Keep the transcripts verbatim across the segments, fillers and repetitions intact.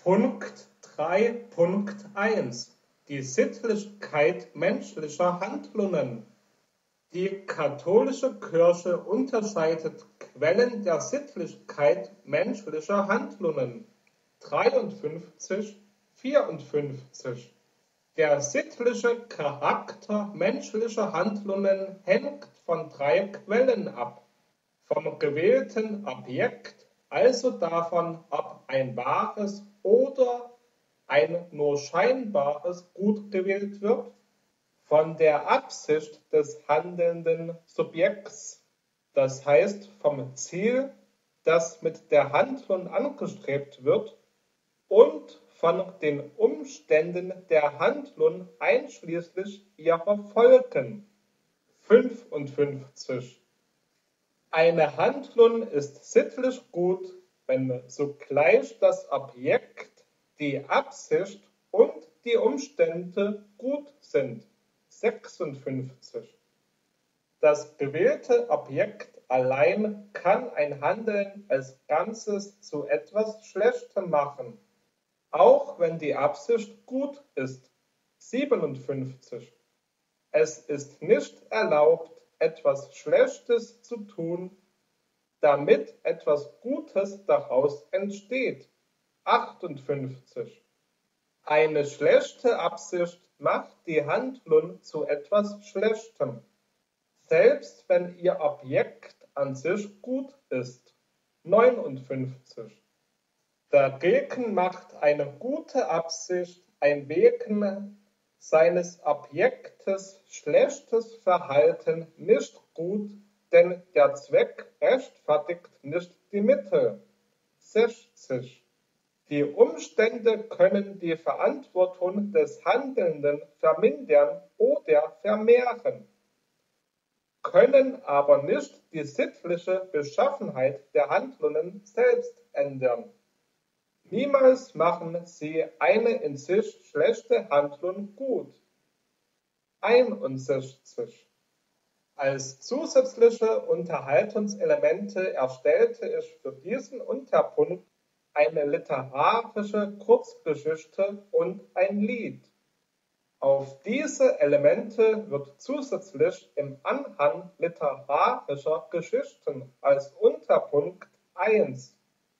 Punkt drei Punkt eins Die Sittlichkeit menschlicher Handlungen. Die katholische Kirche unterscheidet Quellen der Sittlichkeit menschlicher Handlungen. dreiundfünfzig, vierundfünfzig Der sittliche Charakter menschlicher Handlungen hängt von drei Quellen ab. Vom gewählten Objekt, also davon, ob ein wahres oder ein nur scheinbares Gut gewählt wird, von der Absicht des handelnden Subjekts, das heißt vom Ziel, das mit der Handlung angestrebt wird, und von den Umständen der Handlung einschließlich ihrer Folgen. fünfundfünfzig Eine Handlung ist sittlich gut, wenn sogleich das Objekt, die Absicht und die Umstände gut sind. sechsundfünfzig Das gewählte Objekt allein kann ein Handeln als Ganzes zu etwas Schlechtem machen, auch wenn die Absicht gut ist. siebenundfünfzig Es ist nicht erlaubt, etwas Schlechtes zu tun, damit etwas Gutes daraus entsteht. achtundfünfzig Eine schlechte Absicht macht die Handlung zu etwas Schlechtem, selbst wenn ihr Objekt an sich gut ist. neunundfünfzig Dagegen macht eine gute Absicht ein wegen seines Objektes schlechtes Verhalten nicht gut, denn der Zweck rechtfertigt nicht die Mittel. sechzig Die Umstände können die Verantwortung des Handelnden vermindern oder vermehren, können aber nicht die sittliche Beschaffenheit der Handlungen selbst ändern. Niemals machen sie eine in sich schlechte Handlung gut. einundsechzig Als zusätzliche Unterhaltungselemente erstellte ich für diesen Unterpunkt eine literarische Kurzgeschichte und ein Lied. Auf diese Elemente wird zusätzlich im Anhang literarischer Geschichten als Unterpunkt eins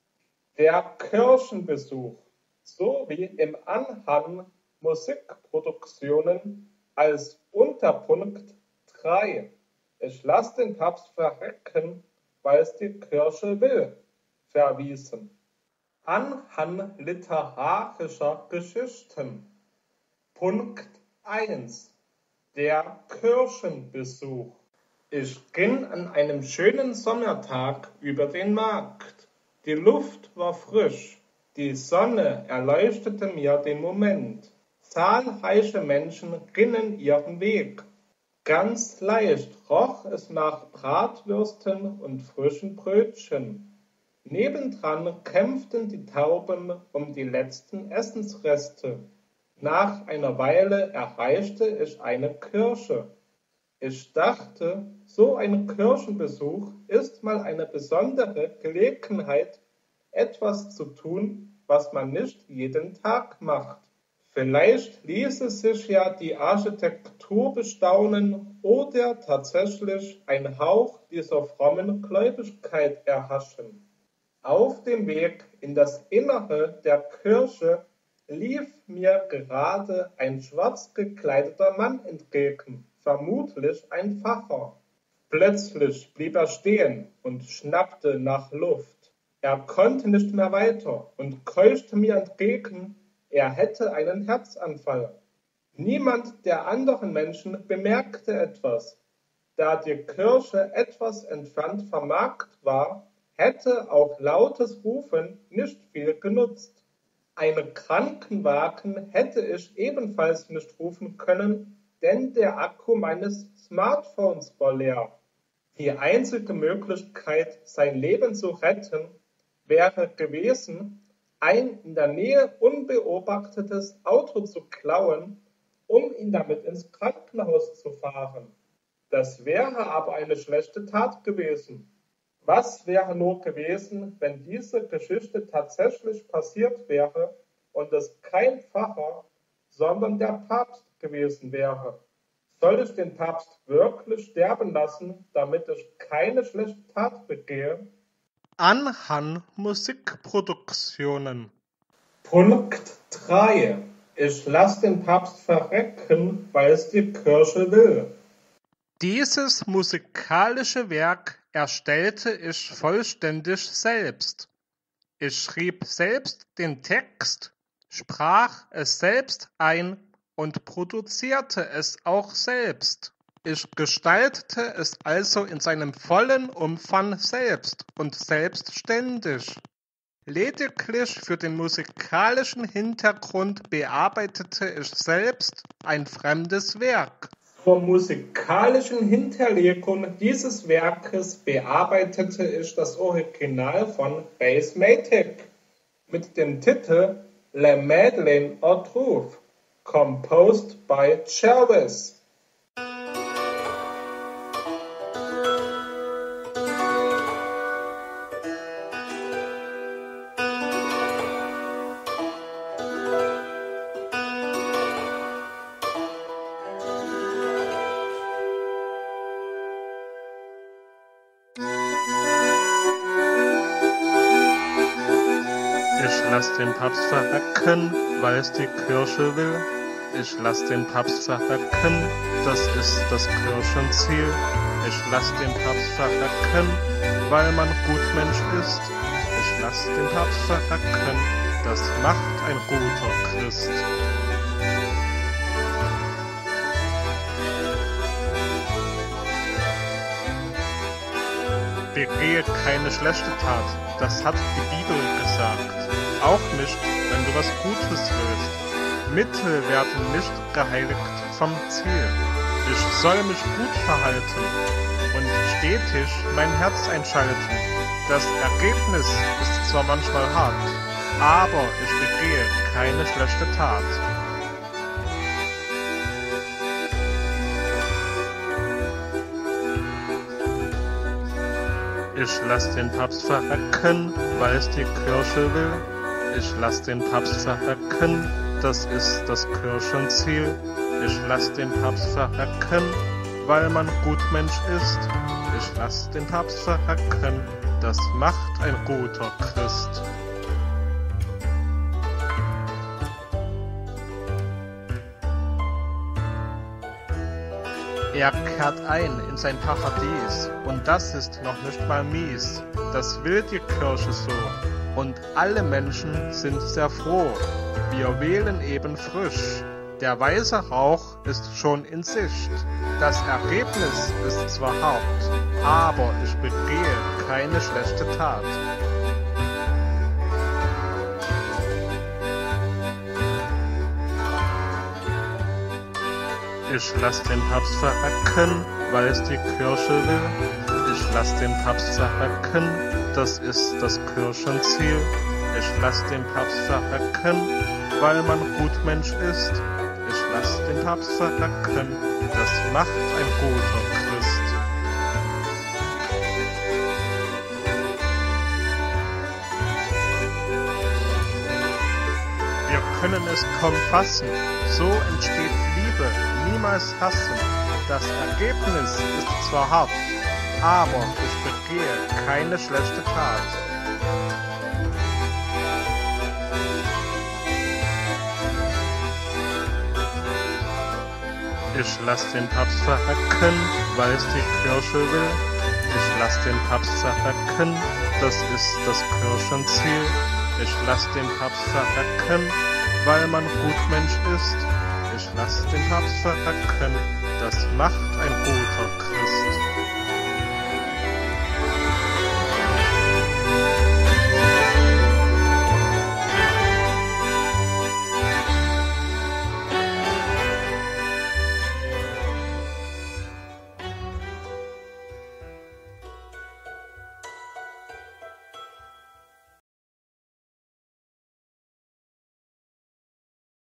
der Kirchenbesuch sowie im Anhang Musikproduktionen als Unterpunkt drei Ich lass den Papst verrecken, weil's die Kirche will, verwiesen. Anhang literarischer Geschichten. Punkt eins Der Kirchenbesuch. Ich ging an einem schönen Sommertag über den Markt. Die Luft war frisch, die Sonne erleuchtete mir den Moment. Zahlreiche Menschen gingen ihren Weg. Ganz leicht roch es nach Bratwürsten und frischen Brötchen. Nebendran kämpften die Tauben um die letzten Essensreste. Nach einer Weile erreichte ich eine Kirche. Ich dachte, so ein Kirchenbesuch ist mal eine besondere Gelegenheit, etwas zu tun, was man nicht jeden Tag macht. Vielleicht ließe sich ja die Architektur bestaunen oder tatsächlich ein Hauch dieser frommen Gläubigkeit erhaschen. Auf dem Weg in das Innere der Kirche lief mir gerade ein schwarz gekleideter Mann entgegen, vermutlich ein Pfarrer. Plötzlich blieb er stehen und schnappte nach Luft. Er konnte nicht mehr weiter und keuchte mir entgegen, er hätte einen Herzanfall. Niemand der anderen Menschen bemerkte etwas. Da die Kirche etwas entfernt vermarkt war, hätte auch lautes Rufen nicht viel genutzt. Einen Krankenwagen hätte ich ebenfalls nicht rufen können, denn der Akku meines Smartphones war leer. Die einzige Möglichkeit, sein Leben zu retten, wäre gewesen, ein in der Nähe unbeobachtetes Auto zu klauen, um ihn damit ins Krankenhaus zu fahren. Das wäre aber eine schlechte Tat gewesen. Was wäre nur gewesen, wenn diese Geschichte tatsächlich passiert wäre und es kein Pfarrer, sondern der Papst gewesen wäre. Soll ich den Papst wirklich sterben lassen, damit ich keine schlechte Tat begehe? Anhan Musikproduktionen. Punkt drei. Ich lasse den Papst verrecken, weil es die Kirche will. Dieses musikalische Werk erstellte ich vollständig selbst. Ich schrieb selbst den Text, sprach es selbst ein und produzierte es auch selbst. Ich gestaltete es also in seinem vollen Umfang selbst und selbstständig. Lediglich für den musikalischen Hintergrund bearbeitete ich selbst ein fremdes Werk. Zur musikalischen Hinterlegung dieses Werkes bearbeitete ich das Original von Bassmatic mit dem Titel Le Madeleine Retrouve, composed by Chervis. Ich lass den Papst verrecken, weil es die Kirche will. Ich lass den Papst verrecken, das ist das Kirchenziel. Ich lass den Papst verrecken, weil man Gutmensch ist. Ich lass den Papst verrecken, das macht ein guter Christ. Begehe keine schlechte Tat, das hat die Bibel gesagt. Auch nicht, wenn du was Gutes willst. Mittel werden nicht geheiligt vom Ziel. Ich soll mich gut verhalten und stetig mein Herz einschalten. Das Ergebnis ist zwar manchmal hart, aber ich begehe keine schlechte Tat. Ich lass den Papst verrecken, weil es die Kirche will. Ich lass den Papst verrecken, das ist das Kirchenziel. Ich lass den Papst verrecken, weil man Gutmensch ist. Ich lass den Papst verrecken, das macht ein guter Christ. Er kehrt ein in sein Paradies, und das ist noch nicht mal mies. Das will die Kirche so, und alle Menschen sind sehr froh. Wir wählen eben frisch. Der weiße Rauch ist schon in Sicht. Das Ergebnis ist zwar hart, aber ich begehe keine schlechte Tat. Ich lass den Papst verrecken, weil es die Kirche will. Ich lass den Papst verrecken, das ist das Kirchenziel. Ich lass den Papst verrecken, weil man Gutmensch ist. Ich lass den Papst verrecken, das macht ein guter Christ. Wir können es kaum fassen, so entsteht Liebe, niemals hassen. Das Ergebnis ist zwar hart, aber ich begehe keine schlechte Tat. Ich lass den Papst verrecken, weil es die Kirche will. Ich lass den Papst verrecken, das ist das Kirchenziel. Ich lass den Papst verrecken, weil man Gutmensch ist. Ich lass den Papst verrecken, das macht ein guter